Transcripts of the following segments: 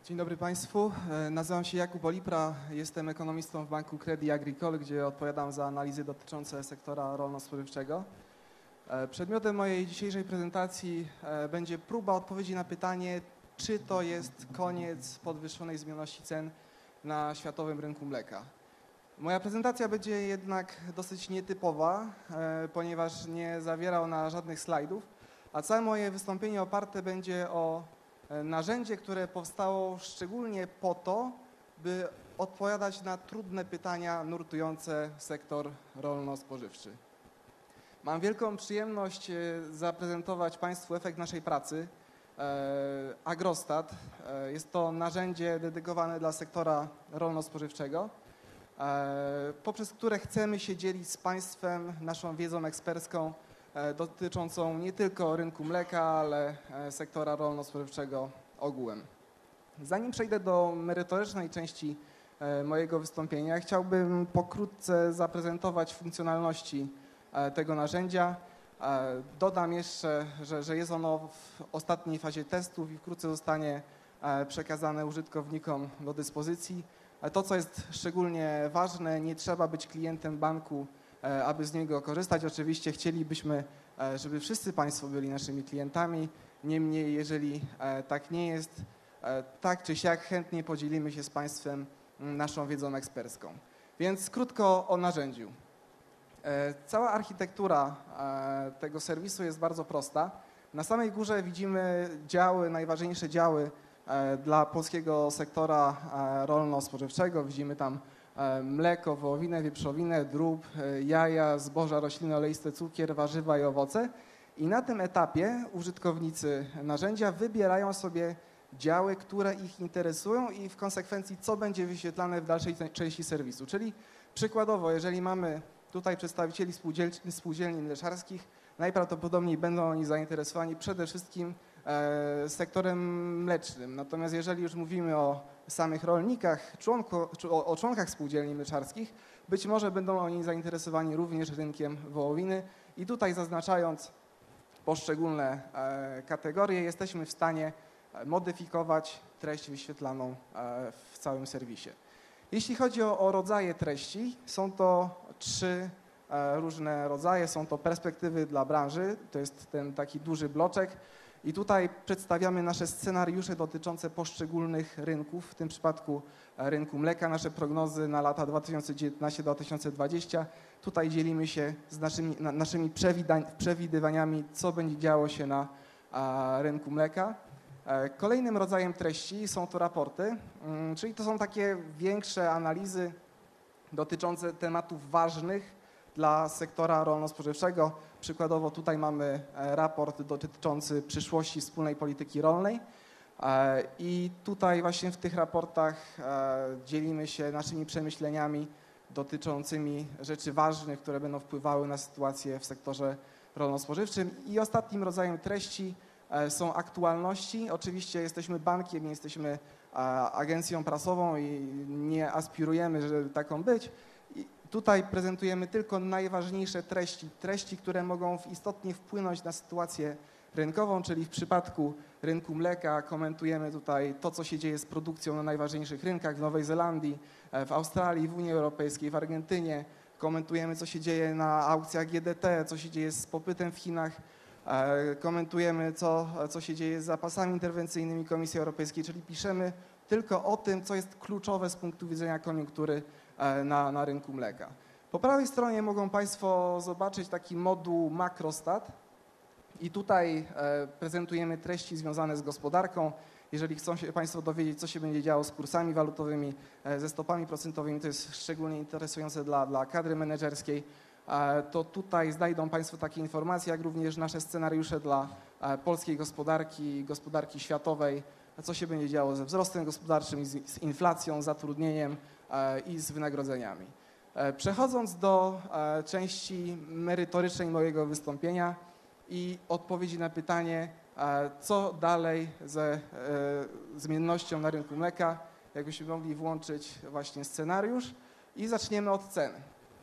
Dzień dobry Państwu. Nazywam się Jakub Olipra, jestem ekonomistą w Banku Credit Agricole, gdzie odpowiadam za analizy dotyczące sektora rolno-spożywczego. Przedmiotem mojej dzisiejszej prezentacji będzie próba odpowiedzi na pytanie, czy to jest koniec podwyższonej zmienności cen na światowym rynku mleka. Moja prezentacja będzie jednak dosyć nietypowa, ponieważ nie zawiera ona żadnych slajdów, a całe moje wystąpienie oparte będzie o narzędzie, które powstało szczególnie po to, by odpowiadać na trudne pytania nurtujące sektor rolno-spożywczy. Mam wielką przyjemność zaprezentować Państwu efekt naszej pracy. Agrostat jest to narzędzie dedykowane dla sektora rolno-spożywczego, poprzez które chcemy się dzielić z Państwem naszą wiedzą ekspercką dotyczącą nie tylko rynku mleka, ale sektora rolno-spożywczego ogółem. Zanim przejdę do merytorycznej części mojego wystąpienia, chciałbym pokrótce zaprezentować funkcjonalności tego narzędzia. Dodam jeszcze, że jest ono w ostatniej fazie testów i wkrótce zostanie przekazane użytkownikom do dyspozycji. To, co jest szczególnie ważne, nie trzeba być klientem banku, aby z niego korzystać. Oczywiście chcielibyśmy, żeby wszyscy Państwo byli naszymi klientami. Niemniej, jeżeli tak nie jest, tak czy siak chętnie podzielimy się z Państwem naszą wiedzą ekspercką. Więc krótko o narzędziu. Cała architektura tego serwisu jest bardzo prosta. Na samej górze widzimy działy, najważniejsze działy dla polskiego sektora rolno-spożywczego. Widzimy tam mleko, wołowinę, wieprzowinę, drób, jaja, zboża roślinne, oleiste, cukier, warzywa i owoce. I na tym etapie użytkownicy narzędzia wybierają sobie działy, które ich interesują i w konsekwencji co będzie wyświetlane w dalszej części serwisu. Czyli przykładowo, jeżeli mamy tutaj przedstawicieli spółdzielni mleczarskich, najprawdopodobniej będą oni zainteresowani przede wszystkim sektorem mlecznym. Natomiast jeżeli już mówimy o samych rolnikach, o członkach spółdzielni mleczarskich, być może będą oni zainteresowani również rynkiem wołowiny i tutaj zaznaczając poszczególne kategorie jesteśmy w stanie modyfikować treść wyświetlaną w całym serwisie. Jeśli chodzi o rodzaje treści, są to 3 różne rodzaje, są to perspektywy dla branży, to jest ten taki duży bloczek. I tutaj przedstawiamy nasze scenariusze dotyczące poszczególnych rynków, w tym przypadku rynku mleka, nasze prognozy na lata 2019-2020. Tutaj dzielimy się z naszymi przewidywaniami, co będzie działo się na rynku mleka. Kolejnym rodzajem treści są to raporty, czyli to są takie większe analizy dotyczące tematów ważnych dla sektora rolno-spożywczego. Przykładowo tutaj mamy raport dotyczący przyszłości wspólnej polityki rolnej i tutaj właśnie w tych raportach dzielimy się naszymi przemyśleniami dotyczącymi rzeczy ważnych, które będą wpływały na sytuację w sektorze rolno-spożywczym. I ostatnim rodzajem treści są aktualności. Oczywiście jesteśmy bankiem, nie jesteśmy agencją prasową i nie aspirujemy, żeby taką być. Tutaj prezentujemy tylko najważniejsze treści, które mogą istotnie wpłynąć na sytuację rynkową, czyli w przypadku rynku mleka komentujemy tutaj to, co się dzieje z produkcją na najważniejszych rynkach w Nowej Zelandii, w Australii, w Unii Europejskiej, w Argentynie. Komentujemy, co się dzieje na aukcjach GDT, co się dzieje z popytem w Chinach. Komentujemy, co się dzieje z zapasami interwencyjnymi Komisji Europejskiej, czyli piszemy tylko o tym, co jest kluczowe z punktu widzenia koniunktury na rynku mleka. Po prawej stronie mogą Państwo zobaczyć taki moduł Makrostat i tutaj prezentujemy treści związane z gospodarką. Jeżeli chcą się Państwo dowiedzieć, co się będzie działo z kursami walutowymi, ze stopami procentowymi, to jest szczególnie interesujące dla kadry menedżerskiej, to tutaj znajdą Państwo takie informacje, jak również nasze scenariusze dla polskiej gospodarki światowej, co się będzie działo ze wzrostem gospodarczym, z inflacją, zatrudnieniem i z wynagrodzeniami. Przechodząc do części merytorycznej mojego wystąpienia i odpowiedzi na pytanie, co dalej ze zmiennością na rynku mleka, jakbyśmy mogli włączyć właśnie scenariusz i zaczniemy od ceny.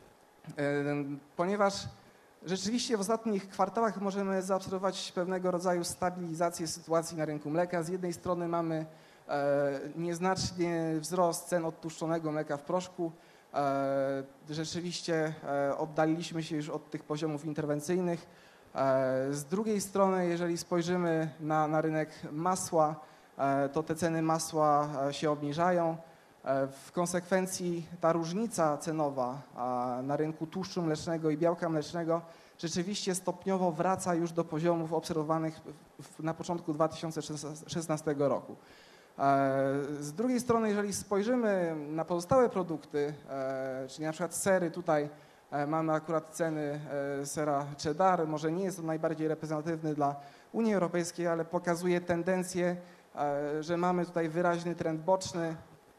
Ponieważ rzeczywiście w ostatnich kwartałach możemy zaobserwować pewnego rodzaju stabilizację sytuacji na rynku mleka. Z jednej strony mamy nieznacznie wzrost cen odtłuszczonego mleka w proszku. Rzeczywiście oddaliliśmy się już od tych poziomów interwencyjnych. Z drugiej strony, jeżeli spojrzymy na rynek masła, to te ceny masła się obniżają. W konsekwencji ta różnica cenowa na rynku tłuszczu mlecznego i białka mlecznego rzeczywiście stopniowo wraca już do poziomów obserwowanych na początku 2016 roku. Z drugiej strony, jeżeli spojrzymy na pozostałe produkty, czyli na przykład sery, tutaj mamy akurat ceny sera cheddar, może nie jest to najbardziej reprezentatywny dla Unii Europejskiej, ale pokazuje tendencję, że mamy tutaj wyraźny trend boczny,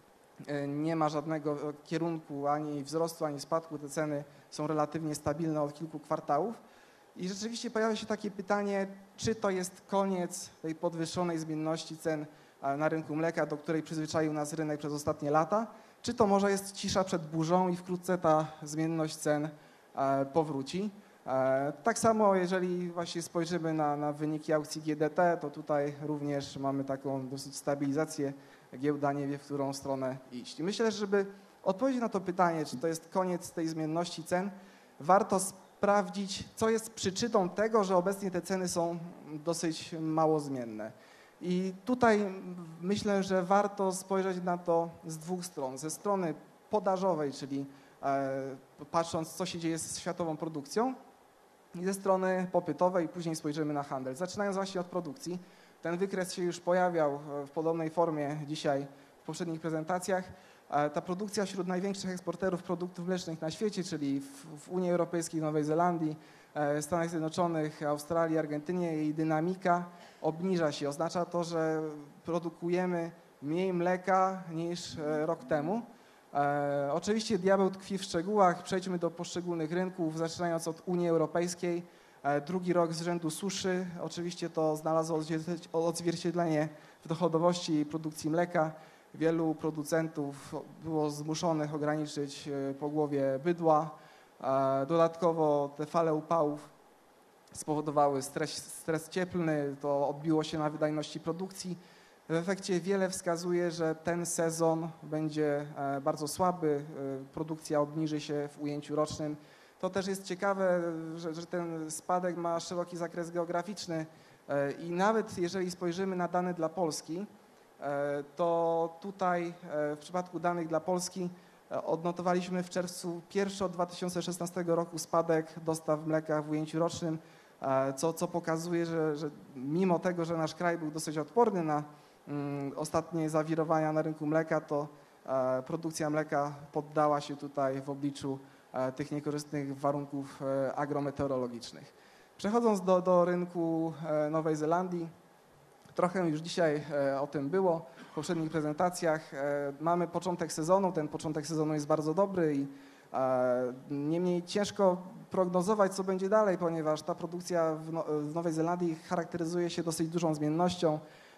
nie ma żadnego kierunku ani wzrostu, ani spadku, te ceny są relatywnie stabilne od kilku kwartałów. I rzeczywiście pojawia się takie pytanie, czy to jest koniec tej podwyższonej zmienności cen na rynku mleka, do której przyzwyczaił nas rynek przez ostatnie lata, czy to może jest cisza przed burzą i wkrótce ta zmienność cen powróci. Tak samo jeżeli właśnie spojrzymy na wyniki aukcji GDT, to tutaj również mamy taką dosyć stabilizację, giełda nie wie, w którą stronę iść. I myślę, że żeby odpowiedzieć na to pytanie, czy to jest koniec tej zmienności cen, warto sprawdzić, co jest przyczyną tego, że obecnie te ceny są dosyć mało zmienne. I tutaj myślę, że warto spojrzeć na to z dwóch stron. Ze strony podażowej, czyli patrząc, co się dzieje z światową produkcją, i ze strony popytowej, później spojrzymy na handel. Zaczynając właśnie od produkcji, ten wykres się już pojawiał w podobnej formie dzisiaj w poprzednich prezentacjach. Ta produkcja wśród największych eksporterów produktów mlecznych na świecie, czyli w Unii Europejskiej, Nowej Zelandii, Stanach Zjednoczonych, Australii, Argentynie, jej dynamika obniża się. Oznacza to, że produkujemy mniej mleka niż rok temu. Oczywiście diabeł tkwi w szczegółach. Przejdźmy do poszczególnych rynków, zaczynając od Unii Europejskiej. Drugi rok z rzędu suszy. Oczywiście to znalazło odzwierciedlenie w dochodowości i produkcji mleka. Wielu producentów było zmuszonych ograniczyć pogłowie bydła. Dodatkowo te fale upałów spowodowały stres cieplny, to odbiło się na wydajności produkcji. W efekcie wiele wskazuje, że ten sezon będzie bardzo słaby, produkcja obniży się w ujęciu rocznym. To też jest ciekawe, że ten spadek ma szeroki zakres geograficzny i nawet jeżeli spojrzymy na dane dla Polski, to tutaj w przypadku danych dla Polski odnotowaliśmy w czerwcu pierwszy od 2016 roku spadek dostaw mleka w ujęciu rocznym, co pokazuje, że mimo tego, że nasz kraj był dosyć odporny na ostatnie zawirowania na rynku mleka, to produkcja mleka poddała się tutaj w obliczu tych niekorzystnych warunków agrometeorologicznych. Przechodząc do rynku Nowej Zelandii, trochę już dzisiaj o tym było w poprzednich prezentacjach. Mamy początek sezonu, ten początek sezonu jest bardzo dobry i niemniej ciężko prognozować, co będzie dalej, ponieważ ta produkcja w Nowej Zelandii charakteryzuje się dosyć dużą zmiennością.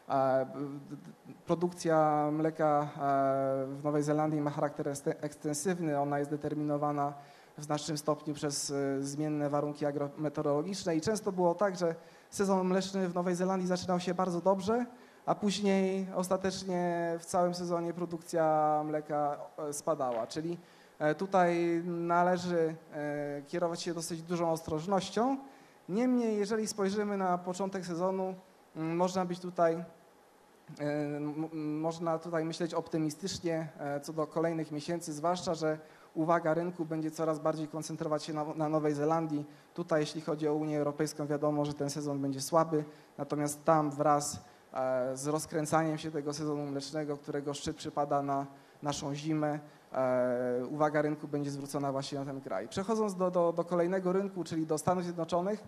Produkcja mleka w Nowej Zelandii ma charakter ekstensywny, ona jest determinowana w znacznym stopniu przez zmienne warunki agrometeorologiczne i często było tak, że sezon mleczny w Nowej Zelandii zaczynał się bardzo dobrze, a później ostatecznie w całym sezonie produkcja mleka spadała, czyli tutaj należy kierować się dosyć dużą ostrożnością. Niemniej, jeżeli spojrzymy na początek sezonu, można tutaj myśleć optymistycznie co do kolejnych miesięcy, zwłaszcza, że uwaga rynku będzie coraz bardziej koncentrować się na Nowej Zelandii. Tutaj, jeśli chodzi o Unię Europejską, wiadomo, że ten sezon będzie słaby, natomiast tam wraz z rozkręcaniem się tego sezonu mlecznego, którego szczyt przypada na naszą zimę, uwaga rynku będzie zwrócona właśnie na ten kraj. Przechodząc do kolejnego rynku, czyli do Stanów Zjednoczonych,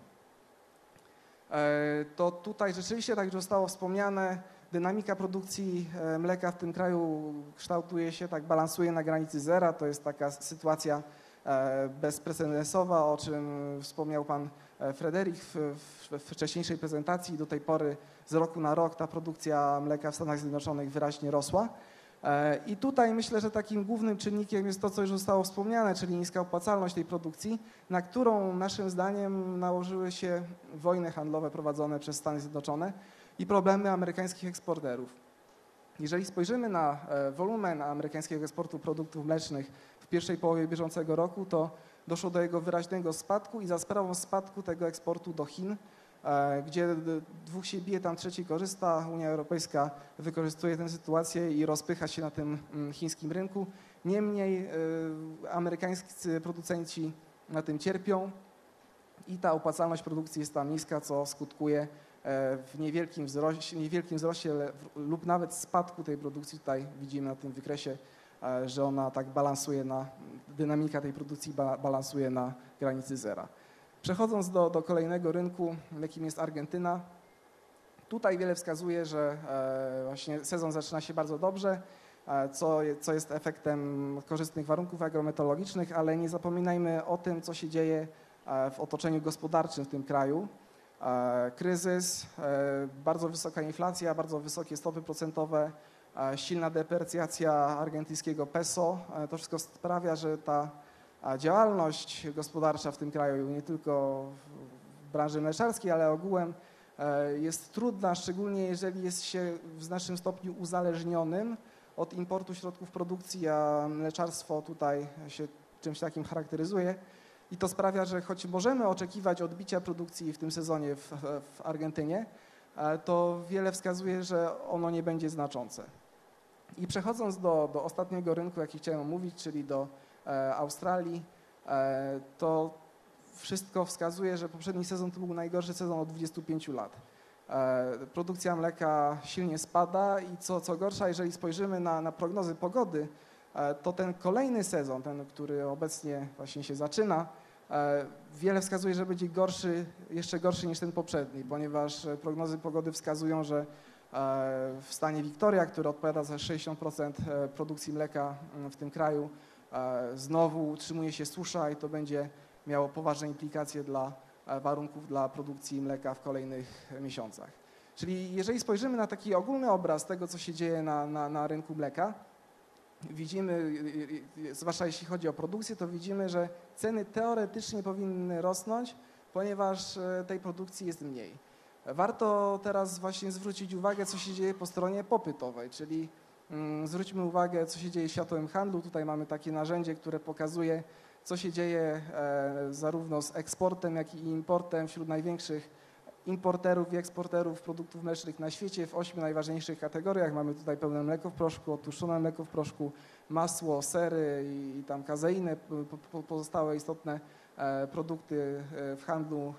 to tutaj rzeczywiście, tak jak zostało wspomniane, dynamika produkcji mleka w tym kraju kształtuje się, tak balansuje na granicy zera. To jest taka sytuacja bezprecedensowa, o czym wspomniał pan Frederick w wcześniejszej prezentacji. Do tej pory z roku na rok ta produkcja mleka w Stanach Zjednoczonych wyraźnie rosła. I tutaj myślę, że takim głównym czynnikiem jest to, co już zostało wspomniane, czyli niska opłacalność tej produkcji, na którą naszym zdaniem nałożyły się wojny handlowe prowadzone przez Stany Zjednoczone i problemy amerykańskich eksporterów. Jeżeli spojrzymy na wolumen amerykańskiego eksportu produktów mlecznych w pierwszej połowie bieżącego roku, to doszło do jego wyraźnego spadku i za sprawą spadku tego eksportu do Chin, gdzie dwóch się bije, tam trzeci korzysta. Unia Europejska wykorzystuje tę sytuację i rozpycha się na tym chińskim rynku. Niemniej amerykańscy producenci na tym cierpią i ta opłacalność produkcji jest tam niska, co skutkuje w niewielkim wzroście lub nawet spadku tej produkcji. Tutaj widzimy na tym wykresie, że ona tak balansuje dynamika tej produkcji balansuje na granicy zera. Przechodząc do kolejnego rynku, jakim jest Argentyna, tutaj wiele wskazuje, że właśnie sezon zaczyna się bardzo dobrze, co jest efektem korzystnych warunków agrometeorologicznych, ale nie zapominajmy o tym, co się dzieje w otoczeniu gospodarczym w tym kraju. Kryzys, bardzo wysoka inflacja, bardzo wysokie stopy procentowe, silna deprecjacja argentyńskiego peso. To wszystko sprawia, że ta działalność gospodarcza w tym kraju, nie tylko w branży mleczarskiej, ale ogółem jest trudna, szczególnie jeżeli jest się w znacznym stopniu uzależnionym od importu środków produkcji, a mleczarstwo tutaj się czymś takim charakteryzuje. I to sprawia, że choć możemy oczekiwać odbicia produkcji w tym sezonie w Argentynie, to wiele wskazuje, że ono nie będzie znaczące. I przechodząc do ostatniego rynku, jaki chciałem omówić, czyli do Australii, to wszystko wskazuje, że poprzedni sezon to był najgorszy sezon od 25 lat. Produkcja mleka silnie spada i co gorsza, jeżeli spojrzymy na prognozy pogody, to ten kolejny sezon, ten, który obecnie właśnie się zaczyna, wiele wskazuje, że będzie jeszcze gorszy niż ten poprzedni, ponieważ prognozy pogody wskazują, że w stanie Victoria, który odpowiada za 60% produkcji mleka w tym kraju, znowu utrzymuje się susza i to będzie miało poważne implikacje dla warunków dla produkcji mleka w kolejnych miesiącach. Czyli jeżeli spojrzymy na taki ogólny obraz tego, co się dzieje na rynku mleka, widzimy, zwłaszcza jeśli chodzi o produkcję, to widzimy, że ceny teoretycznie powinny rosnąć, ponieważ tej produkcji jest mniej. Warto teraz właśnie zwrócić uwagę, co się dzieje po stronie popytowej, czyli zwróćmy uwagę, co się dzieje w światowym handlu. Tutaj mamy takie narzędzie, które pokazuje, co się dzieje zarówno z eksportem, jak i importem wśród największych importerów i eksporterów produktów mlecznych na świecie w 8 najważniejszych kategoriach. Mamy tutaj pełne mleko w proszku, odtłuszczone mleko w proszku, masło, sery i tam kazeinę, pozostałe istotne produkty w handlu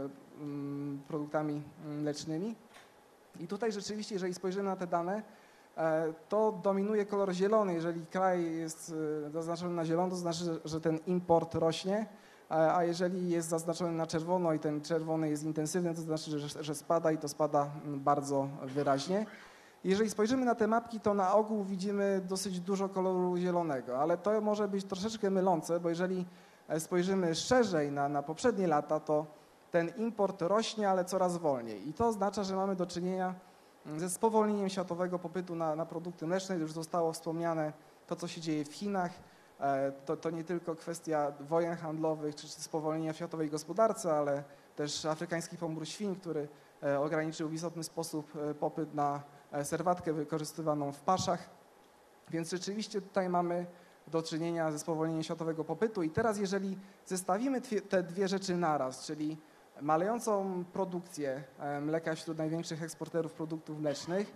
produktami mlecznymi. I tutaj rzeczywiście, jeżeli spojrzymy na te dane, to dominuje kolor zielony. Jeżeli kraj jest zaznaczony na zielono, to znaczy, że ten import rośnie, a jeżeli jest zaznaczony na czerwono i ten czerwony jest intensywny, to znaczy, że spada i to spada bardzo wyraźnie. Jeżeli spojrzymy na te mapki, to na ogół widzimy dosyć dużo koloru zielonego, ale to może być troszeczkę mylące, bo jeżeli spojrzymy szerzej na poprzednie lata, to ten import rośnie, ale coraz wolniej. I to oznacza, że mamy do czynienia ze spowolnieniem światowego popytu na produkty mleczne. Już zostało wspomniane to, co się dzieje w Chinach. To nie tylko kwestia wojen handlowych czy spowolnienia w światowej gospodarce, ale też afrykański pomór świń, który ograniczył w istotny sposób popyt na serwatkę wykorzystywaną w paszach. Więc rzeczywiście tutaj mamy do czynienia ze spowolnieniem światowego popytu. I teraz jeżeli zestawimy te dwie rzeczy naraz, czyli malejącą produkcję mleka wśród największych eksporterów produktów mlecznych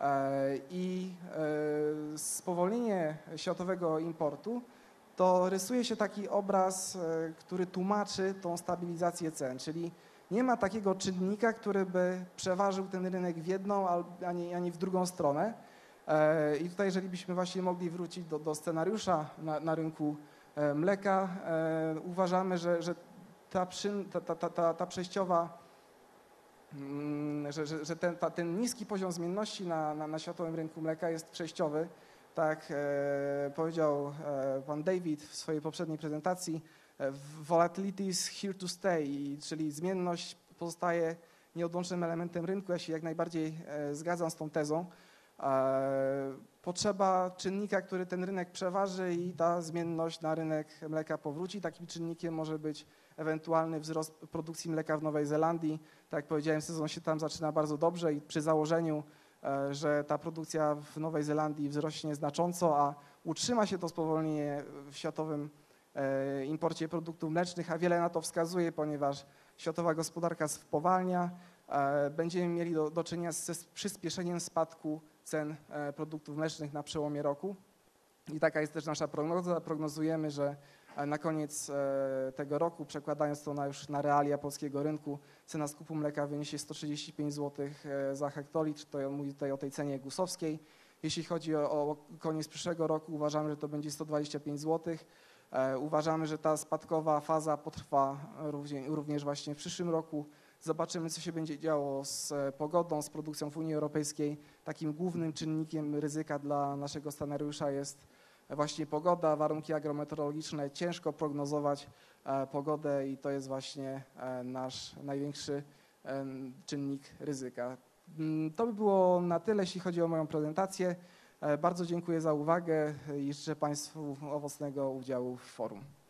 i spowolnienie światowego importu, to rysuje się taki obraz, który tłumaczy tą stabilizację cen, czyli nie ma takiego czynnika, który by przeważył ten rynek w jedną ani w drugą stronę. I tutaj, jeżeli byśmy właśnie mogli wrócić do scenariusza na rynku mleka, uważamy, że ta przejściowa, że ten niski poziom zmienności na światowym rynku mleka jest przejściowy. Tak powiedział pan David w swojej poprzedniej prezentacji, volatility is here to stay, czyli zmienność pozostaje nieodłącznym elementem rynku. Ja się jak najbardziej zgadzam z tą tezą. Potrzeba czynnika, który ten rynek przeważy i ta zmienność na rynek mleka powróci. Takim czynnikiem może być ewentualny wzrost produkcji mleka w Nowej Zelandii. Tak jak powiedziałem, sezon się tam zaczyna bardzo dobrze i przy założeniu że ta produkcja w Nowej Zelandii wzrośnie znacząco, a utrzyma się to spowolnienie w światowym imporcie produktów mlecznych, a wiele na to wskazuje, ponieważ światowa gospodarka spowalnia. Będziemy mieli do czynienia ze przyspieszeniem spadku cen produktów mlecznych na przełomie roku. I taka jest też nasza prognoza. Prognozujemy, że na koniec tego roku, przekładając to już na realia polskiego rynku, cena skupu mleka wyniesie 135 zł za hektolitr. To ja mówię tutaj o tej cenie gusowskiej. Jeśli chodzi o koniec przyszłego roku, uważamy, że to będzie 125 zł. Uważamy, że ta spadkowa faza potrwa również właśnie w przyszłym roku. Zobaczymy, co się będzie działo z pogodą, z produkcją w Unii Europejskiej. Takim głównym czynnikiem ryzyka dla naszego scenariusza jest właśnie pogoda, warunki agrometeorologiczne. Ciężko prognozować pogodę i to jest właśnie nasz największy czynnik ryzyka. To by było na tyle, jeśli chodzi o moją prezentację. Bardzo dziękuję za uwagę i życzę Państwu owocnego udziału w forum.